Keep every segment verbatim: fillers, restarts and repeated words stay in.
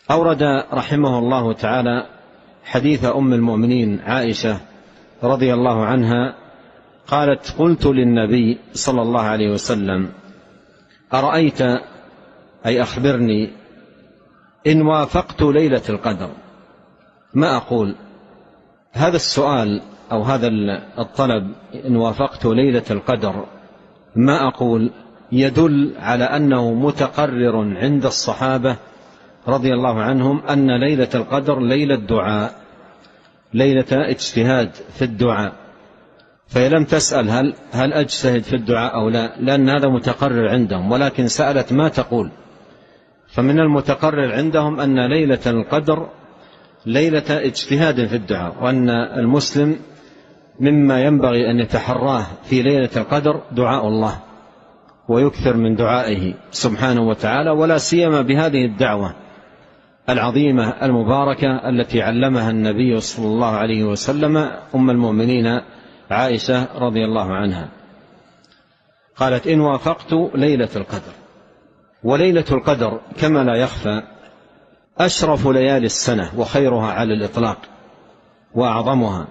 أورد رحمه الله تعالى حديث أم المؤمنين عائشة رضي الله عنها قالت: قلت للنبي صلى الله عليه وسلم: أرأيت، أي أخبرني، إن وافقت ليلة القدر ما أقول؟ هذا السؤال أو هذا الطلب، إن وافقت ليلة القدر ما أقول، يدل على أنه متقرر عند الصحابة رضي الله عنهم أن ليلة القدر ليلة دعاء، ليلة اجتهاد في الدعاء. فهي لم تسأل هل, هل أجتهد في الدعاء أو لا، لأن هذا متقرر عندهم، ولكن سألت ما تقول. فمن المتقرر عندهم أن ليلة القدر ليلة اجتهاد في الدعاء، وأن المسلم مما ينبغي أن يتحراه في ليلة القدر دعاء الله، ويكثر من دعائه سبحانه وتعالى، ولا سيما بهذه الدعوة العظيمة المباركة التي علمها النبي صلى الله عليه وسلم أم المؤمنين عائشة رضي الله عنها. قالت: إن وافقت ليلة القدر. وليلة القدر كما لا يخفى أشرف ليالي السنة وخيرها على الإطلاق وأعظمها،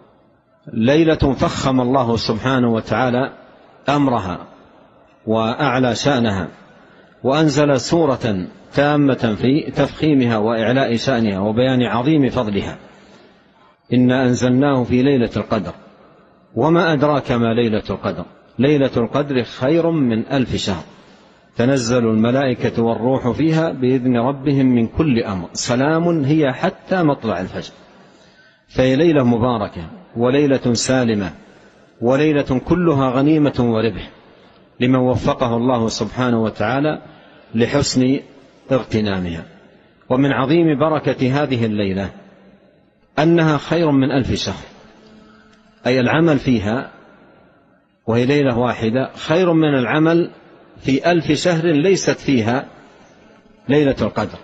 ليلة فخم الله سبحانه وتعالى أمرها وأعلى شأنها، وأنزل سورة تامة في تفخيمها وإعلاء شأنها وبيان عظيم فضلها: إنا أنزلناه في ليلة القدر وما أدراك ما ليلة القدر، ليلة القدر خير من ألف شهر، تنزل الملائكة والروح فيها بإذن ربهم من كل أمر، سلام هي حتى مطلع الفجر. فهي ليلة مباركة وليلة سالمة وليلة كلها غنيمة وربح لمن وفقه الله سبحانه وتعالى لحسن اغتنامها. ومن عظيم بركة هذه الليلة أنها خير من ألف شهر، أي العمل فيها وهي ليلة واحدة خير من العمل في ألف شهر ليست فيها ليلة القدر.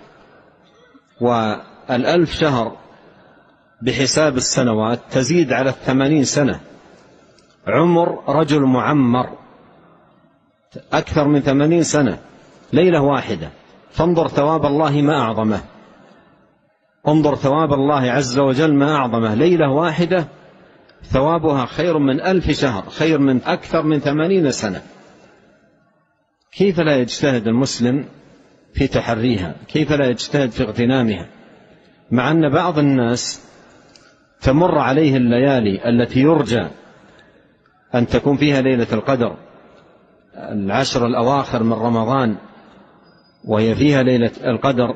والألف شهر بحساب السنوات تزيد على الثمانين سنة، عمر رجل معمر أكثر من ثمانين سنة، ليلة واحدة. فانظر ثواب الله ما أعظمه، انظر ثواب الله عز وجل ما أعظمه، ليلة واحدة ثوابها خير من ألف شهر، خير من أكثر من ثمانين سنة. كيف لا يجتهد المسلم في تحريها؟ كيف لا يجتهد في اغتنامها؟ مع أن بعض الناس تمر عليه الليالي التي يرجى أن تكون فيها ليلة القدر، العشر الأواخر من رمضان وهي فيها ليلة القدر،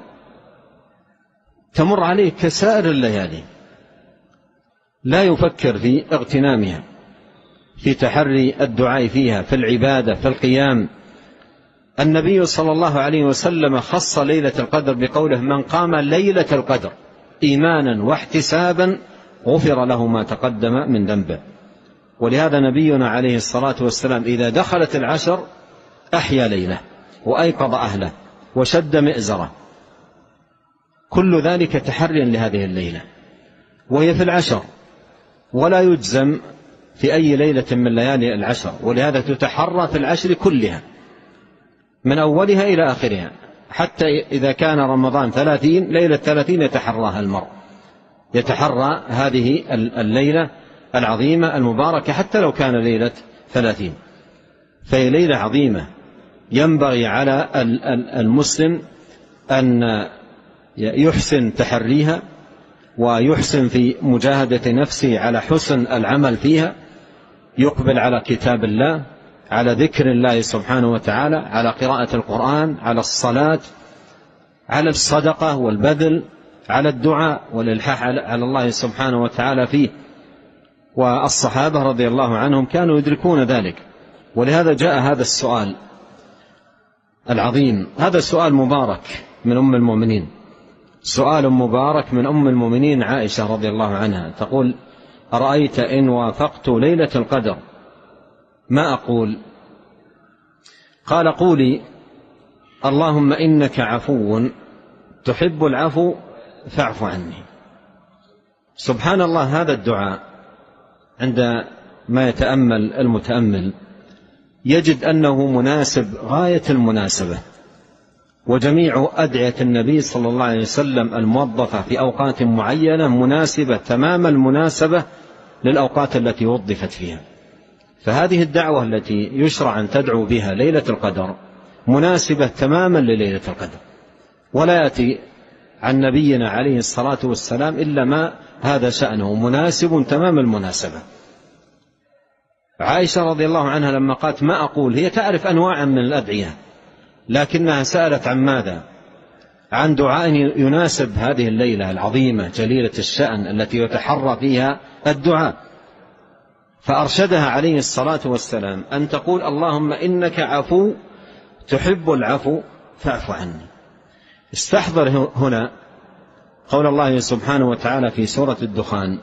تمر عليه كسائر الليالي، لا يفكر في اغتنامها، في تحري الدعاء فيها، في العبادة، في القيام. النبي صلى الله عليه وسلم خص ليلة القدر بقوله: من قام ليلة القدر إيمانا واحتسابا غفر له ما تقدم من ذنبه. ولهذا نبينا عليه الصلاة والسلام إذا دخلت العشر أحيا ليله وأيقظ أهله وشد مئزره، كل ذلك تحريا لهذه الليلة، وهي في العشر، ولا يجزم في أي ليلة من ليالي العشر، ولهذا تتحرى في العشر كلها من أولها إلى آخرها، حتى إذا كان رمضان ثلاثين، ليلة ثلاثين يتحراها المرء، يتحرى هذه الليلة العظيمة المباركة حتى لو كان ليلة ثلاثين. فهي ليلة عظيمة ينبغي على المسلم أن يحسن تحريها، ويحسن في مجاهدة نفسه على حسن العمل فيها، يقبل على كتاب الله، على ذكر الله سبحانه وتعالى، على قراءة القرآن، على الصلاة، على الصدقة والبذل، على الدعاء والإلحاح على الله سبحانه وتعالى فيه. والصحابة رضي الله عنهم كانوا يدركون ذلك، ولهذا جاء هذا السؤال العظيم. هذا سؤال مبارك من أم المؤمنين، سؤال مبارك من أم المؤمنين عائشة رضي الله عنها، تقول: أرأيت إن وافقت ليلة القدر ما أقول؟ قال: قولي: اللهم إنك عفو تحب العفو فاعف عني. سبحان الله، هذا الدعاء عندما يتأمل المتأمل يجد أنه مناسب غاية المناسبة وجميع أدعية النبي صلى الله عليه وسلم الموظفة في أوقات معينة مناسبة تمام المناسبة للأوقات التي وظفت فيها. فهذه الدعوة التي يشرع أن تدعو بها ليلة القدر مناسبة تماما لليلة القدر، ولا يأتي عن نبينا عليه الصلاة والسلام إلا ما هذا شأنه مناسب تمام المناسبة. عائشة رضي الله عنها لما قالت ما أقول، هي تعرف أنواعا من الأدعية، لكنها سألت عن ماذا؟ عن دعاء يناسب هذه الليلة العظيمة جليلة الشأن التي يتحرى فيها الدعاء، فأرشدها عليه الصلاة والسلام أن تقول اللهم إنك عفو تحب العفو فاعف عني. استحضر هنا قول الله سبحانه وتعالى في سورة الدخان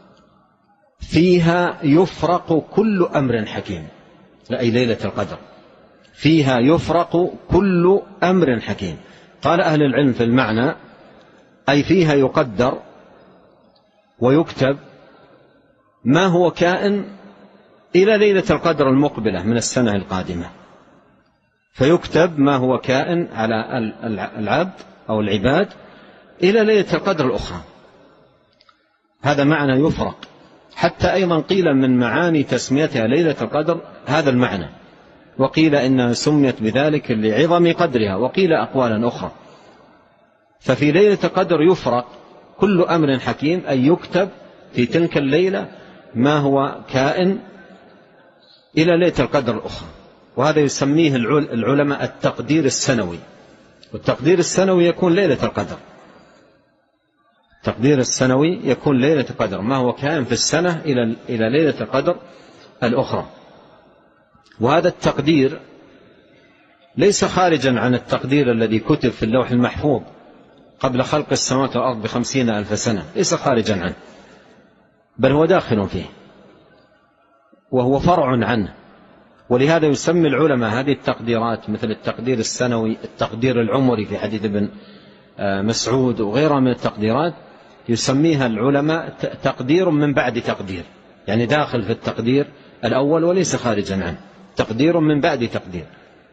فيها يفرق كل أمر حكيم، أي ليلة القدر فيها يفرق كل أمر حكيم. قال أهل العلم في المعنى أي فيها يقدر ويكتب ما هو كائن إلى ليلة القدر المقبلة من السنة القادمة، فيكتب ما هو كائن على العبد أو العباد إلى ليلة القدر الأخرى. هذا معنى يفرق. حتى أيضا قيل من معاني تسميتها ليلة القدر هذا المعنى، وقيل إنها سميت بذلك لعظم قدرها، وقيل أقوالا أخرى. ففي ليلة القدر يفرق كل أمر حكيم، أي يكتب في تلك الليلة ما هو كائن إلى ليلة القدر الأخرى. وهذا يسميه العلماء التقدير السنوي، والتقدير السنوي يكون ليلة القدر. التقدير السنوي يكون ليلة القدر، ما هو كائن في السنة إلى إلى ليلة القدر الأخرى. وهذا التقدير ليس خارجا عن التقدير الذي كتب في اللوح المحفوظ قبل خلق السماوات والأرض بخمسين ألف سنة، ليس خارجا عنه، بل هو داخل فيه وهو فرع عنه. ولهذا يسمي العلماء هذه التقديرات مثل التقدير السنوي، التقدير العمري في حديث ابن مسعود وغيرها من التقديرات، يسميها العلماء تقدير من بعد تقدير، يعني داخل في التقدير الأول وليس خارجا عنه، تقدير من بعد تقدير.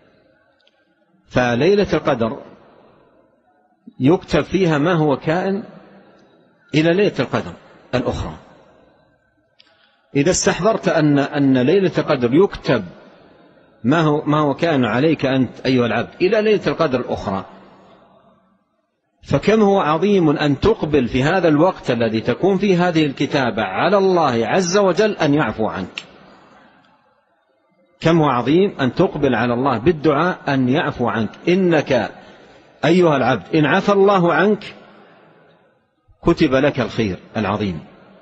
فليلة القدر يكتب فيها ما هو كائن إلى ليلة القدر الأخرى. إذا استحضرت أن أن ليلة القدر يكتب ما هو ما هو كائن عليك أنت أيها العبد إلى ليلة القدر الأخرى، فكم هو عظيم أن تقبل في هذا الوقت الذي تكون فيه هذه الكتابة على الله عز وجل أن يعفو عنك. كم هو عظيم أن تقبل على الله بالدعاء أن يعفو عنك. إنك أيها العبد إن عفى الله عنك كتب لك الخير العظيم.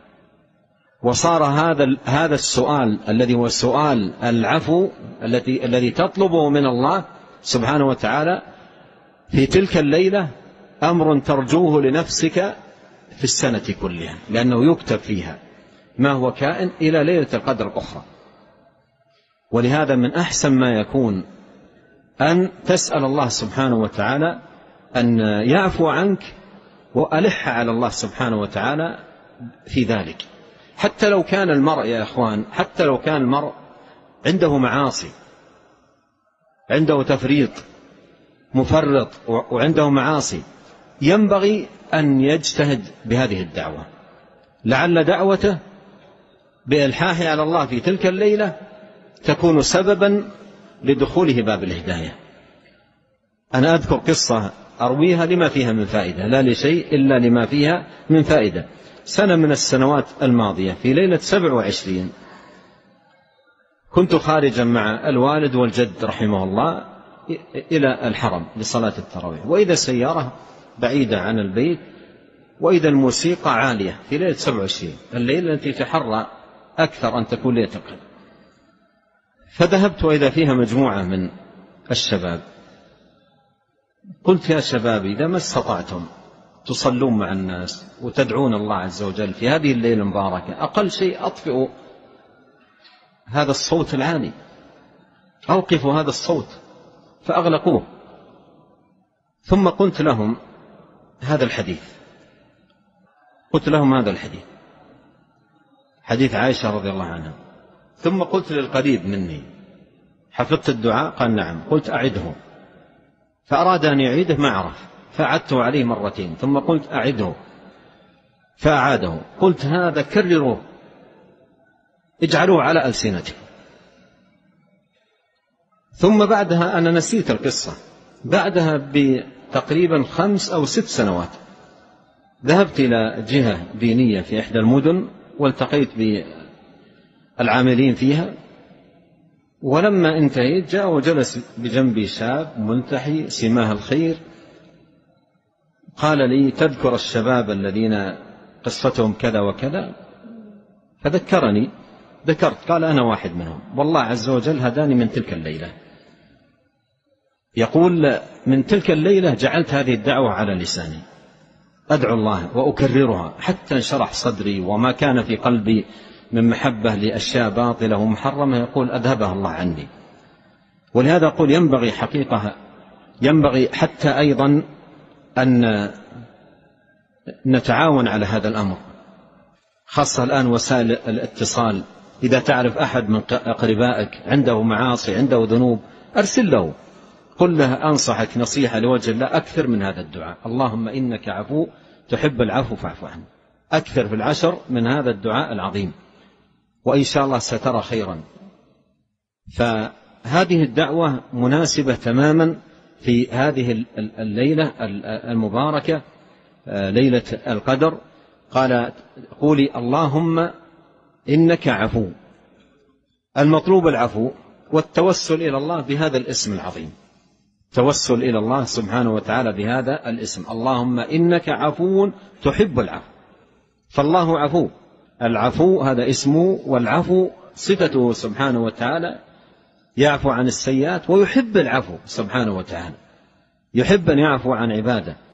وصار هذا هذا السؤال الذي هو السؤال العفو الذي الذي تطلبه من الله سبحانه وتعالى في تلك الليلة أمر ترجوه لنفسك في السنة كلها، لأنه يكتب فيها ما هو كائن إلى ليلة القدر الأخرى. ولهذا من أحسن ما يكون أن تسأل الله سبحانه وتعالى أن يعفو عنك، وألح على الله سبحانه وتعالى في ذلك. حتى لو كان المرء يا إخوان، حتى لو كان المرء عنده معاصي، عنده تفريط مفرط وعنده معاصي، ينبغي أن يجتهد بهذه الدعوة، لعل دعوته بإلحاحه على الله في تلك الليلة تكون سببا لدخوله باب الهداية. أنا أذكر قصة أرويها لما فيها من فائدة، لا لشيء إلا لما فيها من فائدة. سنة من السنوات الماضية في ليلة سبع وعشرين كنت خارجا مع الوالد والجد رحمه الله إلى الحرم لصلاة التراويح، وإذا سيارة بعيدة عن البيت، وإذا الموسيقى عالية في ليلة سبع وعشرين، الليلة التي تحرى أكثر أن تكون ليلة القدر. فذهبت وإذا فيها مجموعة من الشباب. قلت يا شباب إذا ما استطعتم تصلون مع الناس وتدعون الله عز وجل في هذه الليلة المباركة، أقل شيء أطفئوا هذا الصوت العالي، أوقفوا هذا الصوت، فأغلقوه. ثم قلت لهم هذا الحديث، قلت لهم هذا الحديث حديث عائشة رضي الله عنها. ثم قلت للقريب مني حفظت الدعاء؟ قال نعم. قلت أعده. فأراد أن يعيده ما عرف، فأعدته عليه مرتين، ثم قلت أعده فأعاده، قلت هذا كرروه اجعلوه على ألسنتكم. ثم بعدها أنا نسيت القصة، بعدها بتقريبا خمس أو ست سنوات ذهبت إلى جهة دينية في إحدى المدن والتقيت بالعاملين فيها، ولما انتهيت جاء وجلس بجنبي شاب ملتحي سماه الخير، قال لي تذكر الشباب الذين قصتهم كذا وكذا؟ فذكرني، ذكرت، قال أنا واحد منهم، والله عز وجل هداني من تلك الليلة. يقول من تلك الليلة جعلت هذه الدعوة على لساني، أدعو الله وأكررها حتى انشرح صدري، وما كان في قلبي من محبة لأشياء باطلة ومحرمة يقول أذهبها الله عني. ولهذا أقول ينبغي حقيقة ينبغي حتى أيضا أن نتعاون على هذا الأمر، خاصة الآن وسائل الاتصال، إذا تعرف أحد من أقربائك عنده معاصي عنده ذنوب أرسل له، قل له أنصحك نصيحة لوجه الله، أكثر من هذا الدعاء، اللهم إنك عفو تحب العفو فاعف عنه، أكثر في العشر من هذا الدعاء العظيم، وإن شاء الله سترى خيرا. فهذه الدعوة مناسبة تماما في هذه الليلة المباركة، ليلة القدر. قال قولي اللهم إنك عفو، المطلوب العفو والتوسل إلى الله بهذا الاسم العظيم، توسل إلى الله سبحانه وتعالى بهذا الاسم، اللهم إنك عفو تحب العفو، فالله عفو، العفو هذا اسمه، والعفو صفته سبحانه وتعالى، يعفو عن السيئات ويحب العفو سبحانه وتعالى، يحب أن يعفو عن عباده.